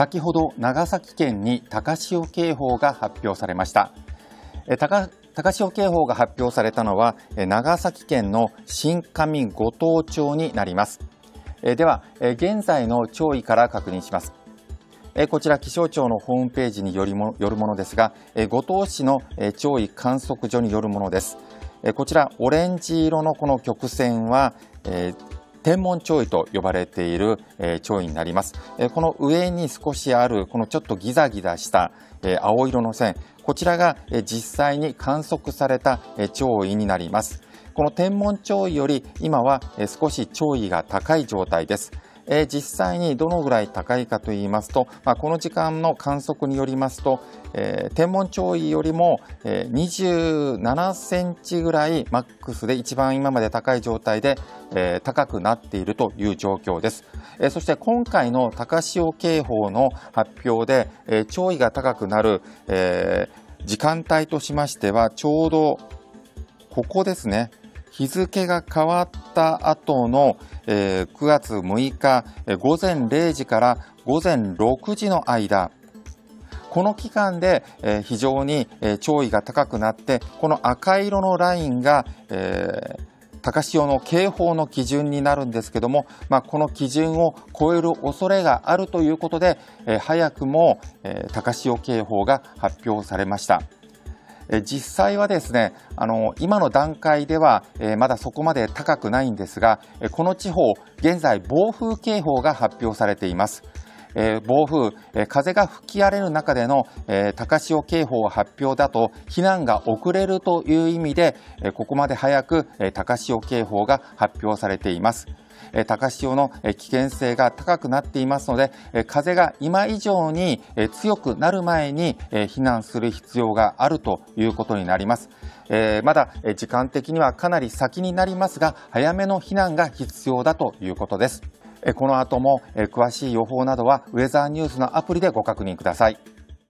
先ほど長崎県に高潮警報が発表されました。高潮警報が発表されたのは長崎県の新上五島町になります。では現在の潮位から確認します。こちら気象庁のホームページによるものですが、五島市の潮位観測所によるものです。こちらオレンジ色のこの曲線は天文潮位と呼ばれている潮位になります。この上に少しあるこのちょっとギザギザした青色の線、こちらが実際に観測された潮位になります。この天文潮位より今は少し潮位が高い状態です。実際にどのぐらい高いかといいますと、この時間の観測によりますと、天文潮位よりも27センチぐらいマックスで一番今まで高い状態で高くなっているという状況です。そして今回の高潮警報の発表で潮位が高くなる時間帯としましてはちょうどここですね。日付が変わった後の9月6日午前0時から午前6時の間、この期間で非常に潮位が高くなって、この赤色のラインが高潮の警報の基準になるんですけども、この基準を超える恐れがあるということで早くも高潮警報が発表されました。実際はですね、今の段階ではまだそこまで高くないんですが、この地方現在暴風警報が発表されています。暴風、風が吹き荒れる中での高潮警報発表だと避難が遅れるという意味でここまで早く高潮警報が発表されています。高潮の危険性が高くなっていますので、風が今以上に強くなる前に避難する必要があるということになります。まだ時間的にはかなり先になりますが、早めの避難が必要だということです。この後も詳しい予報などはウェザーニュースのアプリでご確認ください。